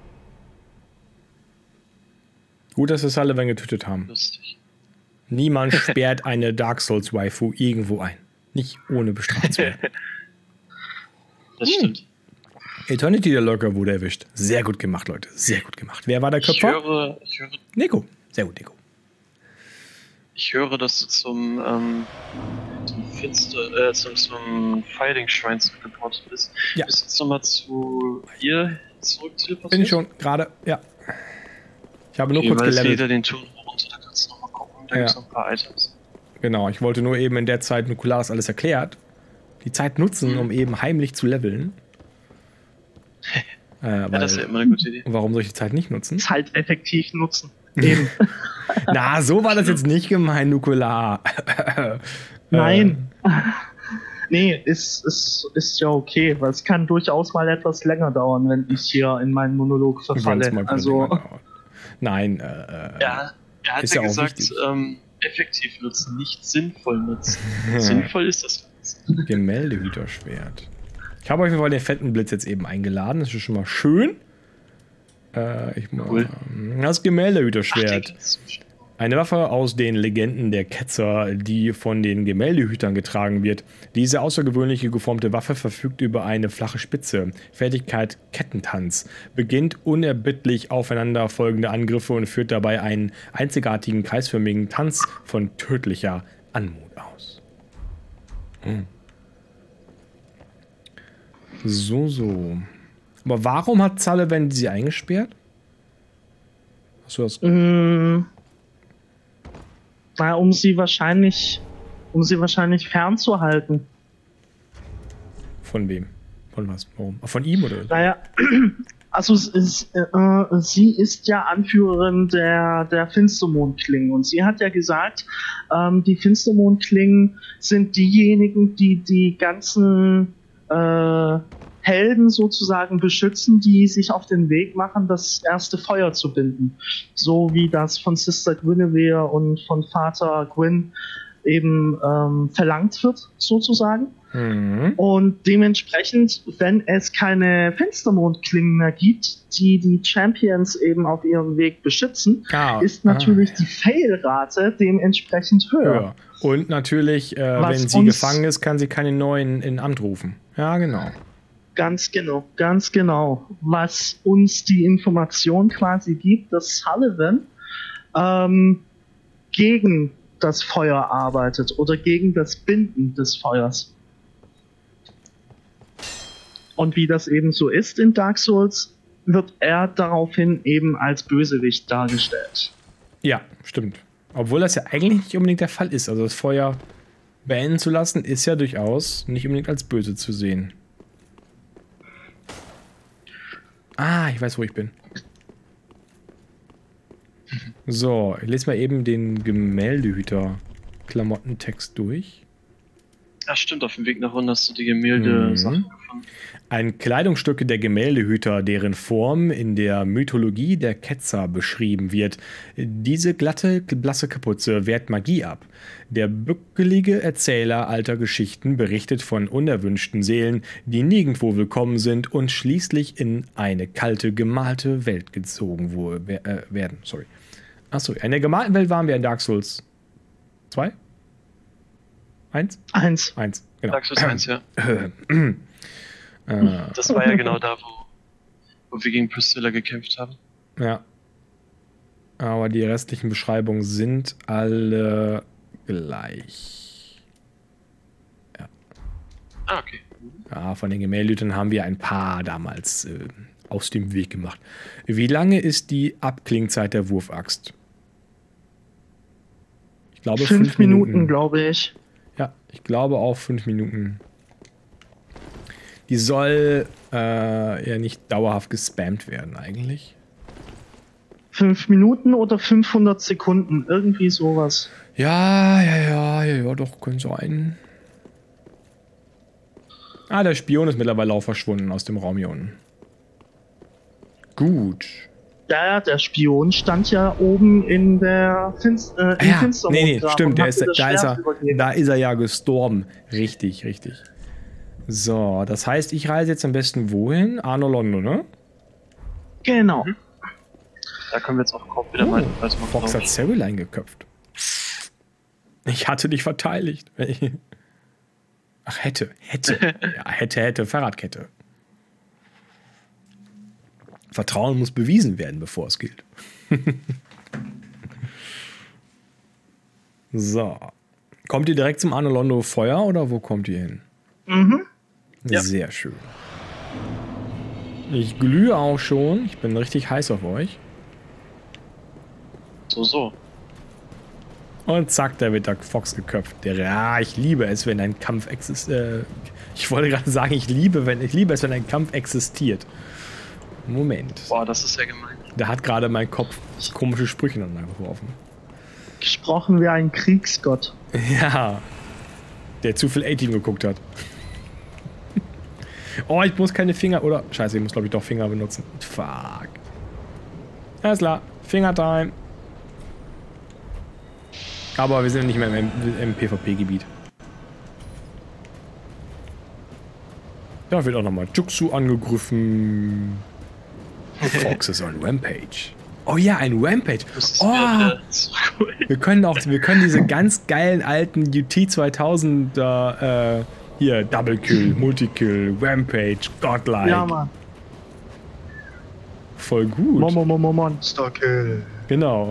Gut, dass wir Sullivan getötet haben. Lustig. Niemand sperrt eine Dark Souls Waifu irgendwo ein. Nicht ohne bestraft zu werden. Das Hm. stimmt. Eternity der Lurker wurde erwischt. Sehr gut gemacht, Leute. Sehr gut gemacht. Wer war der Ich Köpfer? höre, ich, höre, Nico. Sehr gut, Nico. ich höre, dass du zum, ähm, zum Finster, äh, zum, zum Fighting-Schrein zurückgeportet bist. Ja. Bist du jetzt nochmal zu ihr zurück teleportiert? Bin ich schon gerade, ja. Ich habe nur Okay, kurz weil es gelevelt. jeder den Turm runter, da kannst du nochmal gucken. Da Ja. gibt's noch ein paar Items. Genau, ich wollte nur eben in der Zeit, Nukularis alles erklärt, die Zeit nutzen, um eben heimlich zu leveln. äh, Ja, weil, das ist ja immer eine gute Idee. warum soll ich die Zeit nicht nutzen? Zeit effektiv nutzen. Eben. Na, so war das jetzt nicht gemeint, Nukular. Nein. Nee, ist, ist, ist ja okay, weil es kann durchaus mal etwas länger dauern, wenn ich hier in meinen Monolog Wenn's verfalle. mal wieder Also, länger dauert. Nein, äh, Ja, er hat Ist ja ja auch gesagt, wichtig. ähm, effektiv nutzen, nicht sinnvoll nutzen. Sinnvoll ist das. Gemäldehüterschwert. Ich habe auf jeden Fall den fetten Blitz jetzt eben eingeladen. Das ist schon mal schön. Äh, ich mal, Cool. Das Ach, den Gemäldehüterschwert. kannst du schon. Eine Waffe aus den Legenden der Ketzer, die von den Gemäldehütern getragen wird. Diese außergewöhnliche geformte Waffe verfügt über eine flache Spitze. Fertigkeit Kettentanz. Beginnt unerbittlich aufeinanderfolgende Angriffe und führt dabei einen einzigartigen kreisförmigen Tanz von tödlicher Anmut aus. Hm. So, so. Aber warum hat Sullivan sie eingesperrt? Hast du das? mh, na, um sie wahrscheinlich, um sie wahrscheinlich fernzuhalten. Von wem? Von was? Warum? Von ihm oder? Naja, also es ist, äh, sie ist ja Anführerin der, der Finstermondklingen und sie hat ja gesagt, ähm, die Finstermondklingen sind diejenigen, die die ganzen äh, Helden sozusagen beschützen, die sich auf den Weg machen, das erste Feuer zu binden. So wie das von Sister Guinevere und von Vater Gwyn eben ähm, verlangt wird, sozusagen. Mhm. Und dementsprechend, wenn es keine Finstermondklingen mehr gibt, die die Champions eben auf ihrem Weg beschützen, Ah, ist natürlich die Fail-Rate dementsprechend höher. Ja. Und natürlich, äh, Was wenn sie uns- gefangen ist, kann sie keine neuen in Amt rufen. Ja, genau. Ganz genau, ganz genau. Was uns die Information quasi gibt, dass Sullivan ähm, gegen das Feuer arbeitet oder gegen das Binden des Feuers. Und wie das eben so ist in Dark Souls, wird er daraufhin eben als Bösewicht dargestellt. Ja, stimmt. Obwohl das ja eigentlich nicht unbedingt der Fall ist. Also das Feuer beenden zu lassen, ist ja durchaus nicht unbedingt als böse zu sehen. Ah, ich weiß, wo ich bin. So, ich lese mal eben den Gemäldehüter-Klamottentext durch. Ach stimmt, auf dem Weg nach unten hast du die Gemälde-Sachen Mhm. gefunden. Ein Kleidungsstücke der Gemäldehüter, deren Form in der Mythologie der Ketzer beschrieben wird. Diese glatte, blasse Kapuze wehrt Magie ab. Der bückelige Erzähler alter Geschichten berichtet von unerwünschten Seelen, die nirgendwo willkommen sind und schließlich in eine kalte, gemalte Welt gezogen wo, äh, werden. Sorry. Achso, in der gemalten Welt waren wir in Dark Souls zwei? Eins? Eins. Eins, genau. Dark Souls eins, ja. Äh, Das war ja genau da, wo, wo wir gegen Priscilla gekämpft haben. ja. Aber die restlichen Beschreibungen sind alle gleich. Ah, okay. Ja, von den Gemäldehütern haben wir ein paar damals äh, aus dem Weg gemacht. Wie lange ist die Abklingzeit der Wurfaxt? Ich glaube Fünf, fünf Minuten, Minuten. glaube ich. Ja, ich glaube auch fünf Minuten. Die soll äh, ja nicht dauerhaft gespammt werden eigentlich. Fünf Minuten oder fünfhundert Sekunden, irgendwie sowas. Ja, ja, ja, ja, ja, doch, könnte sein. Ah, der Spion ist mittlerweile auch verschwunden aus dem Raum hier unten. Gut. Ja, ja, der Spion stand ja oben in der Finst äh, im Ja, Finstermond nee, nee, da stimmt, und der hat ist, mir das da, ist Schwert er, übergeben. da ist er ja gestorben. Richtig, richtig. So, das heißt, ich reise jetzt am besten wohin? Arno Londo, ne? Genau. Mhm. Da können wir jetzt auch kaum wieder mal. Also mal Fox drauf. hat Cerulean geköpft. Ich hatte dich verteidigt. Ach, hätte, hätte. Ja, hätte, hätte, Fahrradkette. Vertrauen muss bewiesen werden, bevor es gilt. So. Kommt ihr direkt zum Arno Londo Feuer oder wo kommt ihr hin? Mhm. Ja. Sehr schön. Ich glühe auch schon. Ich bin richtig heiß auf euch. So, so. Und zack, da wird der Fox geköpft. Der, ja, ich liebe es, wenn ein Kampf existiert. Äh, ich wollte gerade sagen, ich liebe, wenn, ich liebe es, wenn ein Kampf existiert. Moment. Boah, das ist ja gemein. Da hat gerade mein Kopf komische Sprüche aneinander geworfen. Gesprochen wie ein Kriegsgott. Ja. Der zu viel A-Team geguckt hat. Oh, ich muss keine Finger. Oder. Scheiße, ich muss, glaube ich, doch Finger benutzen. Fuck. Alles klar. Fingertime. Aber wir sind nicht mehr im, im PvP-Gebiet. Da wird auch nochmal Juxu angegriffen. Fox ist on Rampage. Oh ja, ein Rampage. Müsstest Oh, du ja wieder zurückholen. wir können auch, wir können diese ganz geilen alten U T zweitausender, äh, hier, Double Kill, Multikill, Rampage, Godlike. Ja, Mann. Voll gut. Mo- mo- mo- Monster Kill. Genau.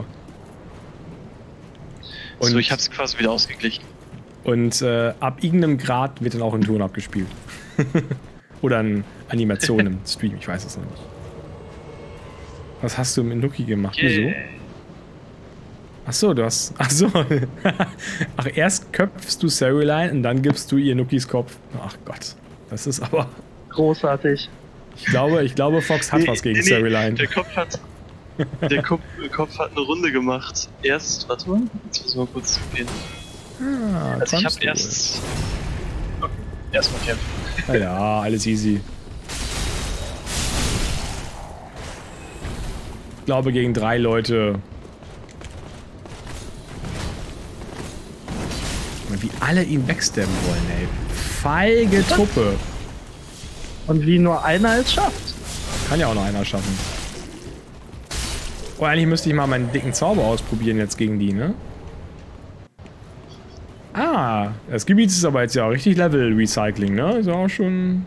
Und, So, ich hab's quasi wieder ausgeglichen. und äh, ab irgendeinem Grad wird dann auch ein Ton abgespielt. Oder eine Animation im Stream, ich weiß es noch nicht. Was hast du mit Nuki gemacht? Wieso? Yeah. Ach so, du hast. Ach so. Ach, erst köpfst du Cerulean und dann gibst du ihr Nukis Kopf. Ach Gott. Das ist aber. Großartig. Ich glaube, ich glaube, Fox hat Nee, was gegen nee, Cerulean. Der Kopf hat. Der Kopf, Kopf hat eine Runde gemacht. Erst, warte mal, jetzt müssen wir mal kurz gehen. Ah, Also ich kannst hab du. erst. Okay, erstmal kämpfen. Ah ja, alles easy. Ich glaube, gegen drei Leute. Wie alle ihn backstabben wollen, ey. Feige Truppe. Und wie nur einer es schafft. Kann ja auch noch einer schaffen. Oh, eigentlich müsste ich mal meinen dicken Zauber ausprobieren jetzt gegen die, ne? Ah, das Gebiet ist aber jetzt ja auch richtig Level-Recycling, ne? Ist ja auch schon...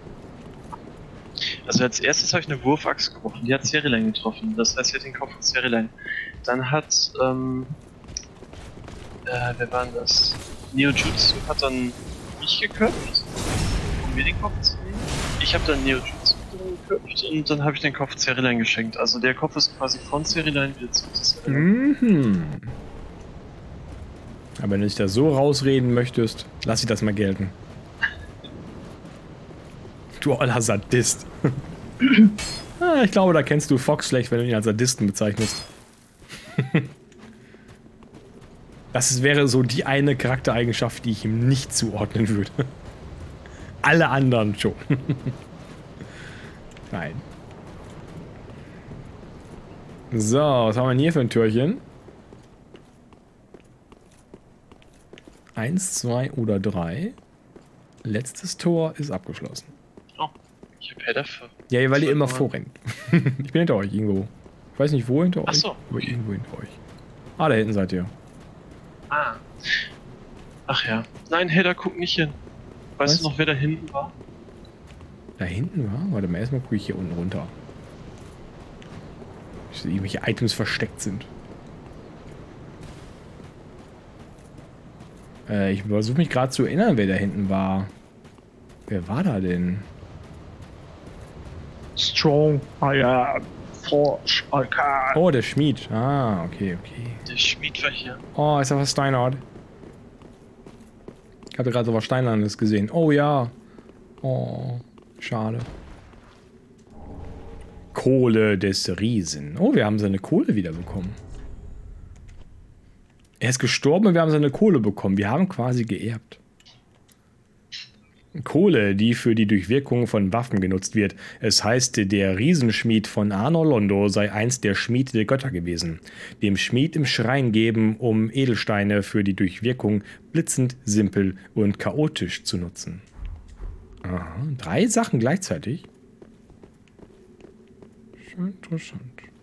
Also als erstes habe ich eine Wurfaxt gebrochen, die hat Cerulean getroffen. Das heißt, sie hat den Kopf von Cerulean. Dann hat, ähm, äh, wer war denn das? Neojutsu hat dann mich geköpft, um mir den Kopf zu nehmen. Ich habe dann Neojutsu geköpft und dann habe ich den Kopf Cerulean geschenkt. Also der Kopf ist quasi von Cerulean wieder zu Cerulean. Mhm. Aber wenn du dich da so rausreden möchtest, lass ich das mal gelten. Du oller Sadist. Ah, ich glaube, da kennst du Fox schlecht, wenn du ihn als Sadisten bezeichnest. Das wäre so die eine Charaktereigenschaft, die ich ihm nicht zuordnen würde. Alle anderen schon. Nein. So, was haben wir denn hier für ein Türchen? Eins, zwei oder drei. Letztes Tor ist abgeschlossen. Oh, ich hab ja dafür. Ja, weil ihr immer Mal. vorrennt. Ich bin hinter euch irgendwo. Ich weiß nicht, wo hinter euch. Ach so. Aber irgendwo hinter euch. Ah, da hinten seid ihr. Ah. Ach ja. Nein, Hedda, guck nicht hin. Weißt Was? du noch, wer da hinten war? Da hinten war? Warte mal, erstmal gucke ich hier unten runter. Dass irgendwelche Items versteckt sind. Äh, ich versuche mich gerade zu erinnern, wer da hinten war. Wer war da denn? Strong, I am forge, I can. Oh, der Schmied. Ah, okay, okay. Der Schmied war hier. Oh, ist da was Steinert? Ich hatte gerade so was Steinernes gesehen. Oh ja. Oh, schade. Kohle des Riesen. Oh, wir haben seine Kohle wiederbekommen. Er ist gestorben und wir haben seine Kohle bekommen. Wir haben quasi geerbt. Kohle, die für die Durchwirkung von Waffen genutzt wird. Es heißt, der Riesenschmied von Anor Londo sei einst der Schmied der Götter gewesen. Dem Schmied im Schrein geben, um Edelsteine für die Durchwirkung blitzend, simpel und chaotisch zu nutzen. Aha, drei Sachen gleichzeitig. Schön interessant.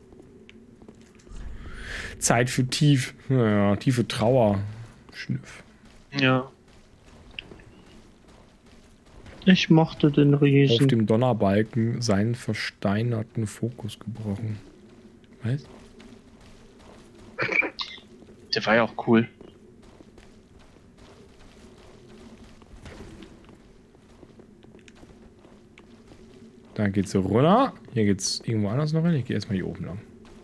Zeit für tief, ja, tiefe Trauer. Schnüff. Ja. Ich mochte den Auf Riesen. dem Donnerbalken seinen versteinerten Fokus gebrochen. Was? Der war ja auch cool. Da geht's so runter. Hier geht's irgendwo anders noch hin. Ich gehe erstmal hier oben lang.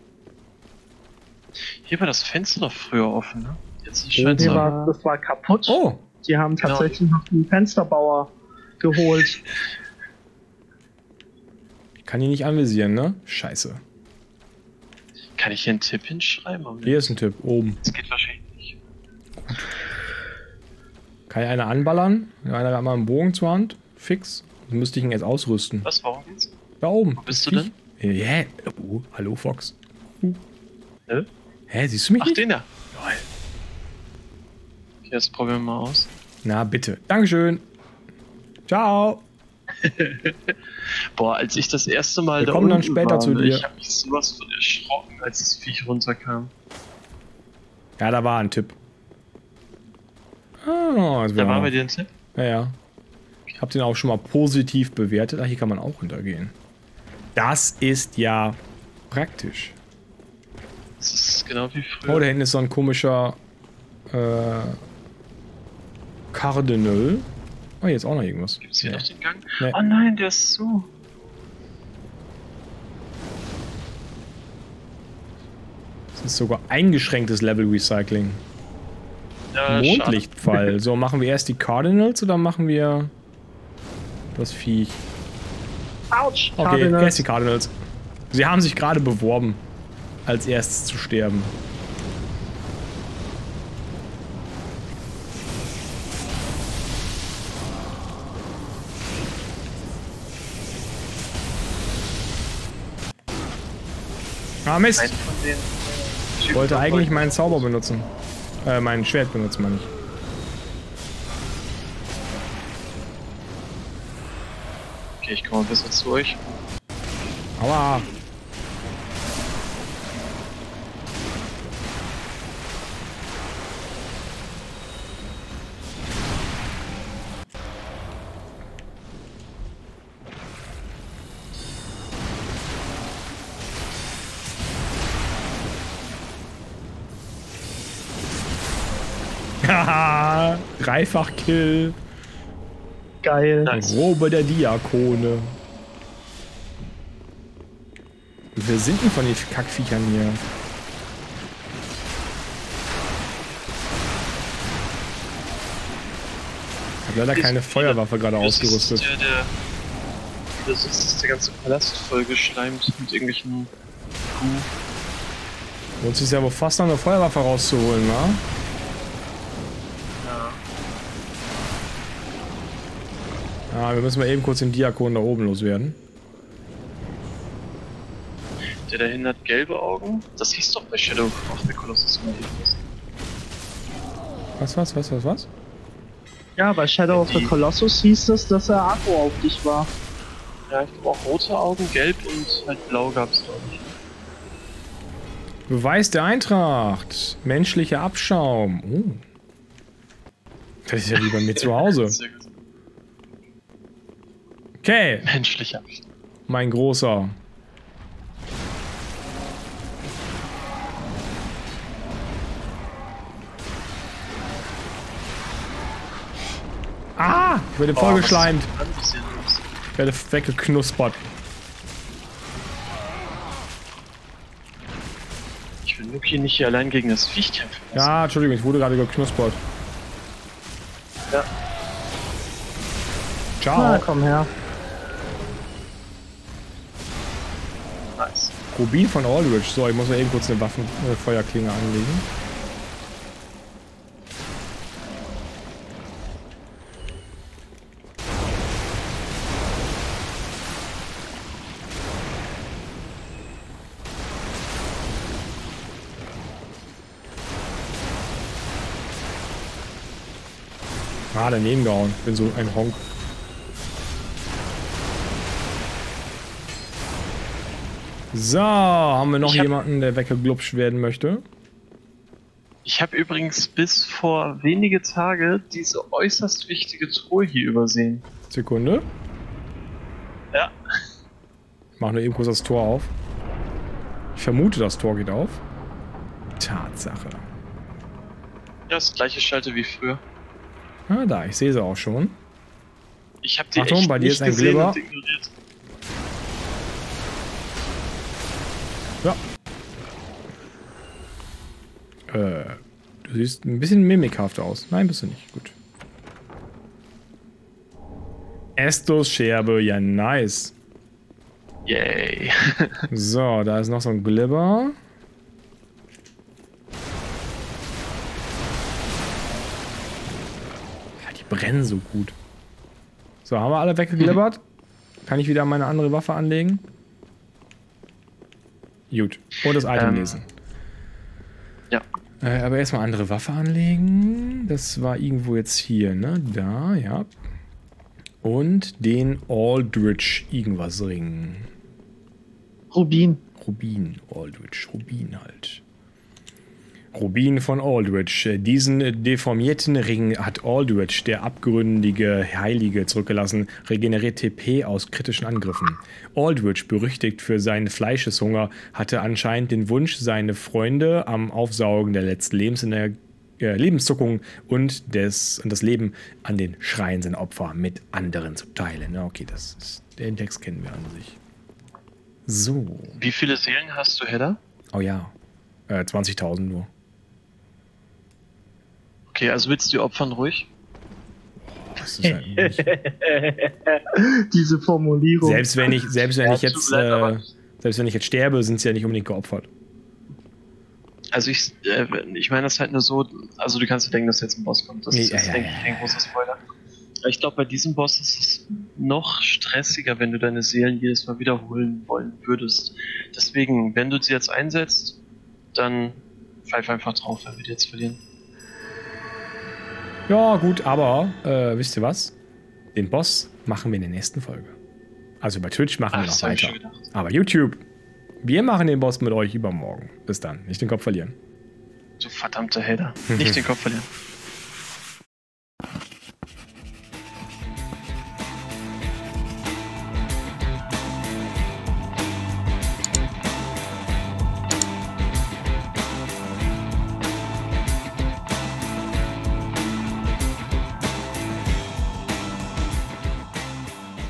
Hier war das Fenster doch früher offen, ne? Jetzt scheint Hier es war, das war kaputt. Oh! Die haben Genau. tatsächlich noch einen Fensterbauer geholt. Ich kann hier nicht anvisieren, ne? Scheiße. Kann ich hier einen Tipp hinschreiben? Aber Hier ist ein Tipp. Oben. Das geht wahrscheinlich nicht. Kann ich einer anballern? Einer hat mal einen Bogen zur Hand. Fix. Dann müsste ich ihn jetzt ausrüsten. Was? Warum geht's? Da oben. Wo bist du Ich? Hä? Oh, hallo Fox. Uh. Hä? Hä, siehst du mich Ach, nicht? den da. Lol. Okay, das probieren wir mal aus. Na bitte. Dankeschön. Ciao. Boah, als ich das erste Mal Wir da kommen dann unten später war, zu ne, dir. Ich hab mich sowas von erschrocken, als das Viech runterkam. Ja, da war ein Tipp. Ah, das Da war war bei dir ein Tipp? Ja, ja. Ich habe den auch schon mal positiv bewertet. Ah, hier kann man auch hintergehen. Das ist ja praktisch. Das ist genau wie früher. Oh, da hinten ist so ein komischer äh, Cardinal. Oh, hier ist auch noch irgendwas. Gibt's hier Nee. noch den Gang? Nee. Oh nein, der ist zu. Das ist sogar eingeschränktes Level Recycling. Ja, Mondlichtpfeil. So, machen wir erst die Cardinals oder machen wir das Viech? Autsch! Okay, Cardinals. erst die Cardinals. Sie haben sich gerade beworben, als erstes zu sterben. Ah, Mist! Schade. Einen von den, äh, Ich Typen wollte von eigentlich heute. meinen Zauber benutzen. Äh, mein Schwert benutzen, meine ich. Okay, ich komme ein bisschen zu euch. Aua! Haha! Dreifach-Kill! Geil. Nice. Robe der Diakone. Wie viele sind denn von den Kackviechern hier? Ich habe leider keine Feuerwaffe gerade Das ist ausgerüstet. Der, der, das ist der ganze Palast voll geschleimt mit irgendwelchen Kuh. Lohnt sich ja wohl fast noch eine Feuerwaffe rauszuholen, ne? Ja. Ja, wir müssen mal eben kurz den Diakon da oben loswerden. Der dahinter hat gelbe Augen. Das hieß doch bei Shadow of the Colossus immer irgendwas. Was, was, was, was, was? Ja, bei Shadow of the Die- Colossus hieß es, dass er Akku auf dich war. Ja, ich glaube auch rote Augen, gelb und halt blau gab es, glaube ich. Beweis der Eintracht. Menschlicher Abschaum. Oh. Das ist ja wie bei mir zu Hause. Sehr gut. Okay, Menschlicher. mein Großer. Ah, ich werde Oh, vollgeschleimt. was ist das denn los? Ich werde weggeknuspert. Ich will Nuki nicht hier allein gegen das Viech kämpfen lassen. Ja, Entschuldigung, ich wurde gerade geknuspert. Ja. Ciao. Na, komm her. Nice. Rubin von Aldrich. So, ich muss mal eben kurz eine Waffenfeuerklinge äh, anlegen. Ah, daneben gehauen. Bin so ein Honk. So, haben wir noch Ich hab- jemanden, der weggeglupscht werden möchte? Ich habe übrigens bis vor wenige Tage diese äußerst wichtige Truhe hier übersehen. Sekunde. Ja. Ich mach nur eben kurz das Tor auf. Ich vermute, das Tor geht auf. Tatsache. Ja, das gleiche Schalte wie früher. Ah, da, ich sehe sie auch schon. Ich habe die Achtung, echt bei dir nicht ist ein gesehen Glibber. und ignoriert. Ja. Äh, du siehst ein bisschen mimikhaft aus. Nein, bist du nicht. Gut. Estos Scherbe, ja nice. Yay. So, da ist noch so ein Glibber. Ja, die brennen so gut. So, haben wir alle weggeglibbert? Kann ich wieder meine andere Waffe anlegen? Gut. Und das Item Ähm, lesen. Ja. Äh, aber erstmal andere Waffe anlegen. Das war irgendwo jetzt hier, ne? Da, ja. Und den Aldrich irgendwas Ring. Rubin. Rubin, Aldrich, Rubin halt. Rubin von Aldrich. Diesen deformierten Ring hat Aldrich, der abgründige Heilige, zurückgelassen, regeneriert T P aus kritischen Angriffen. Aldrich, berüchtigt für seinen Fleischeshunger, hatte anscheinend den Wunsch, seine Freunde am Aufsaugen der letzten Lebensener äh, Lebenszuckung und, des, und das Leben an den Schreien seiner Opfer mit anderen zu teilen. Na, okay, das ist, den Text kennen wir an sich. So. Wie viele Seelen hast du, Hedda? Oh ja. Äh, zwanzigtausend nur. Okay, also willst du die opfern ruhig? Das ist halt nicht. Diese Formulierung. Selbst wenn ich, selbst wenn Ja, ich tut jetzt, mir leid, äh, aber- selbst wenn ich jetzt sterbe, sind sie ja nicht unbedingt geopfert. Also ich, äh, ich meine das halt nur so, also du kannst dir denken, dass jetzt ein Boss kommt. Das Nee, ist ja, jetzt, ja, denke ja, ich, kein großer Spoiler. Aber ich glaube, bei diesem Boss ist es noch stressiger, wenn du deine Seelen jedes Mal wiederholen wollen würdest. Deswegen, wenn du sie jetzt einsetzt, dann pfeif einfach drauf, wenn wir die jetzt verlieren. Ja, gut, aber äh, wisst ihr was? Den Boss machen wir in der nächsten Folge. Also bei Twitch machen Ach, wir noch das hab ich weiter. schon gedacht. Aber YouTube, wir machen den Boss mit euch übermorgen. Bis dann. Nicht den Kopf verlieren. Du verdammte Hater. Nicht den Kopf verlieren.